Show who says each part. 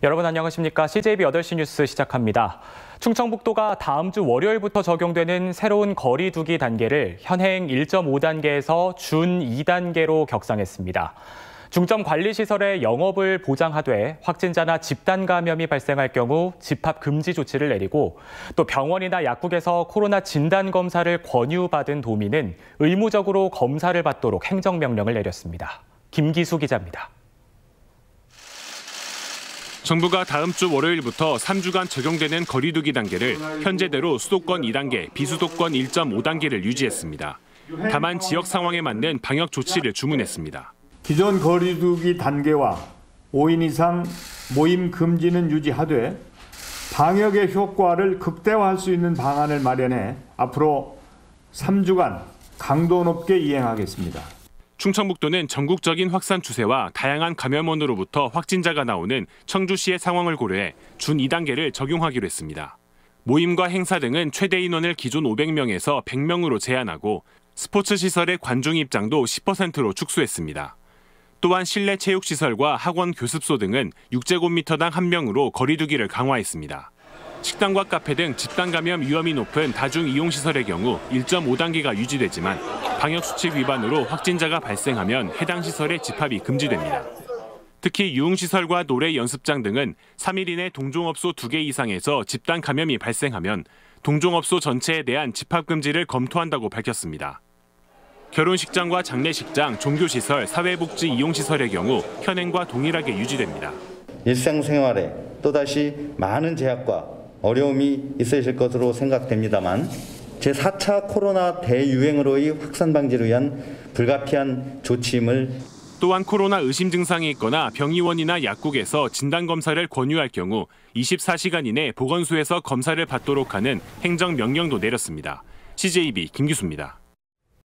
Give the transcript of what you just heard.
Speaker 1: 여러분 안녕하십니까? CJB 8시 뉴스 시작합니다. 충청북도가 다음 주 월요일부터 적용되는 새로운 거리 두기 단계를 현행 1.5단계에서 준 2단계로 격상했습니다. 중점 관리시설의 영업을 보장하되 확진자나 집단 감염이 발생할 경우 집합 금지 조치를 내리고 또 병원이나 약국에서 코로나 진단 검사를 권유받은 도민은 의무적으로 검사를 받도록 행정명령을 내렸습니다. 김기수 기자입니다.
Speaker 2: 정부가 다음 주 월요일부터 3주간 적용되는 거리 두기 단계를 현재대로 수도권 2단계, 비수도권 1.5단계를 유지했습니다. 다만 지역 상황에 맞는 방역 조치를 주문했습니다.
Speaker 3: 기존 거리 두기 단계와 5인 이상 모임 금지는 유지하되 방역의 효과를 극대화할 수 있는 방안을 마련해 앞으로 3주간 강도 높게 이행하겠습니다.
Speaker 2: 충청북도는 전국적인 확산 추세와 다양한 감염원으로부터 확진자가 나오는 청주시의 상황을 고려해 준 2단계를 적용하기로 했습니다. 모임과 행사 등은 최대 인원을 기존 500명에서 100명으로 제한하고 스포츠 시설의 관중 입장도 10%로 축소했습니다. 또한 실내 체육시설과 학원 교습소 등은 6제곱미터당 1명으로 거리 두기를 강화했습니다. 식당과 카페 등 집단 감염 위험이 높은 다중 이용시설의 경우 1.5단계가 유지되지만 방역수칙 위반으로 확진자가 발생하면 해당 시설의 집합이 금지됩니다. 특히 유흥시설과 노래 연습장 등은 3일 이내 동종업소 2개 이상에서 집단 감염이 발생하면 동종업소 전체에 대한 집합 금지를 검토한다고 밝혔습니다. 결혼식장과 장례식장, 종교시설, 사회복지 이용시설의 경우 현행과 동일하게 유지됩니다.
Speaker 4: 일상생활에 또다시 많은 제약과 어려움이 있으실 것으로 생각됩니다만 제4차 코로나 대유행으로의 확산 방지를 위한 불가피한 조치임을
Speaker 2: 또한 코로나 의심 증상이 있거나 병의원이나 약국에서 진단검사를 권유할 경우 24시간 이내 보건소에서 검사를 받도록 하는 행정명령도 내렸습니다. CJB 김기수입니다.